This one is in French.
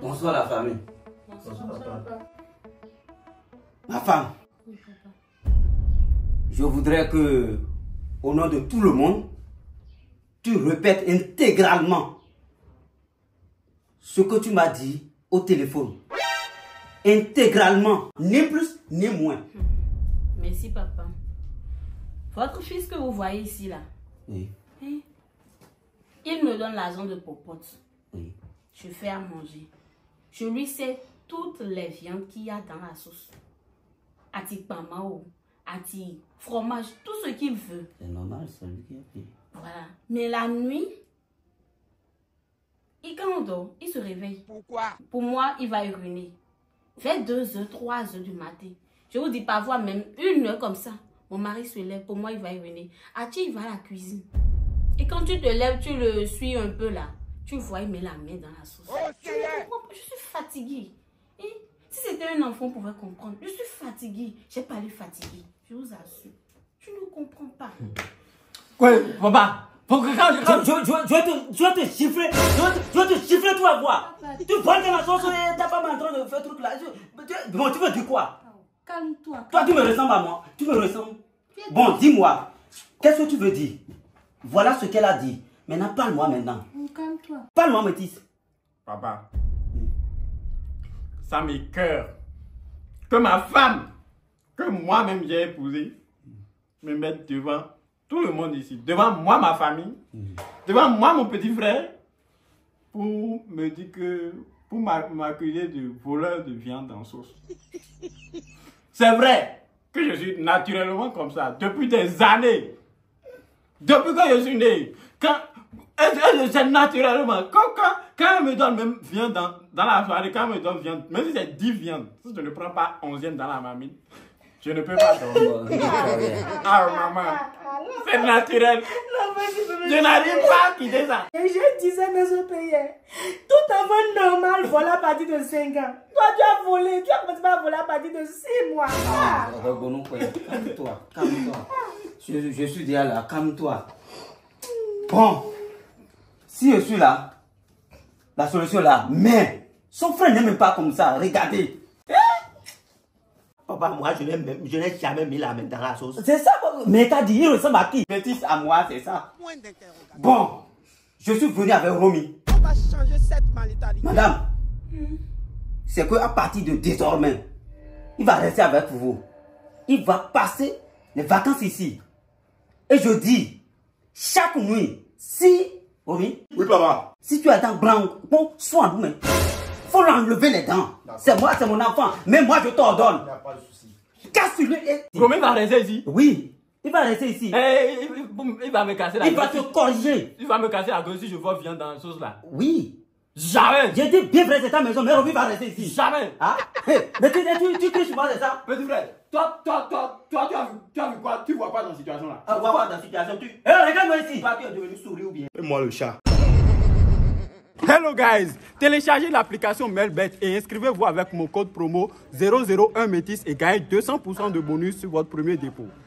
Bonsoir la famille. Bonsoir, papa. Ma femme, Oui, papa. je voudrais que, au nom de tout le monde, tu répètes intégralement ce que tu m'as dit au téléphone. Intégralement, ni plus ni moins. Merci, papa. Votre fils que vous voyez ici, là, Oui, hein, il me donne l'argent de popote. oui. Je fais à manger. Je lui sais toutes les viandes qu'il y a dans la sauce. Ati pamao, ati fromage, tout ce qu'il veut. C'est normal, c'est lui qui a payé. Voilà. Mais la nuit, quand on dort, il se réveille. Pourquoi? Pour moi, il va uriner. Vers 2h, 3h du matin. Je vous dis parfois même 1h comme ça. Mon mari se lève, pour moi, il va uriner. Ati, il va à la cuisine. Et quand tu te lèves, tu le suis un peu là. Tu vois, il met la main dans la sauce. Oh, Je suis fatiguée. Et si c'était un enfant, on pouvait comprendre. Je suis fatiguée. J'ai pas l'air fatiguée. Je vous assure. Tu ne comprends pas. Quoi, papa? Je vais te chiffrer. Je vais te chiffrer, tu vas voir. Tu prends dans la sauce et ta femme est en train de faire truc là. Bon, tu veux dire quoi? Calme-toi. Toi, tu me ressembles à moi. Tu me ressembles. Bon, dis-moi. Qu'est-ce que tu veux dire? Voilà ce qu'elle a dit. Maintenant, parle-moi maintenant. Calme-toi. Parle-moi, Métis. Papa, ça m'écoeure que ma femme, que moi-même j'ai épousée, me mette devant tout le monde ici, devant moi, ma famille, devant moi, mon petit frère, pour me dire que, pour m'accuser de voleur de viande en sauce. C'est vrai que je suis naturellement comme ça, depuis des années. Depuis que je suis né, c'est naturellement. Quand elle me donne même viande dans la soirée, quand elle me donne viande, même si c'est 10 viandes, si je ne prends pas 11e dans la mamie, je ne peux pas dormir. Ah maman, c'est naturel. Je n'arrive pas à quitter ça. Et je disais, mais je payais. Tout enfant normal vole à partir de 5 ans. Toi, tu as volé. Tu as commencé à voler à partir de 6 mois. Ah. Calme-toi, calme-toi. Je suis déjà là, calme-toi. Bon, si je suis là, la solution est là, mais son frère n'aime pas comme ça, regardez. Papa, moi, je n'ai jamais mis la main dans la sauce. C'est ça, mais t'as dit, il ressemble à qui? Métis à moi, c'est ça. Point d'interrogation. Bon, je suis venu avec Romy. On va changer cette mentalité. Madame, c'est qu'à partir de désormais, il va rester avec vous. Il va passer les vacances ici. Et je dis, chaque nuit, si, Romy, Oui, papa. si tu as des dents blanches, bon, sois en nous, faut l'enlever les dents. C'est moi, c'est mon enfant. Mais moi, je t'ordonne. Il n'y a pas de souci. Casse-lui. Romain va rester ici. Oui, il va rester ici. Il va me casser la Il va te corriger. Il va me casser la gueule si je vois viande dans la sauce là. Oui. Jamais. J'ai dit bien vrai, c'est ta maison, mais Romy va rester ici. Jamais. Ah? Mais tu cries sur moi, c'est ça? Petit frère, toi, tu as vu quoi? Tu vois quoi dans cette situation là? Ah, on va voir dans la situation. Regarde-moi ici. Toi, tu es devenu souris ou bien? Et moi le chat. Hello guys, téléchargez l'application Melbet et inscrivez-vous avec mon code promo 001 Métis et gagnez 200% de bonus sur votre premier dépôt.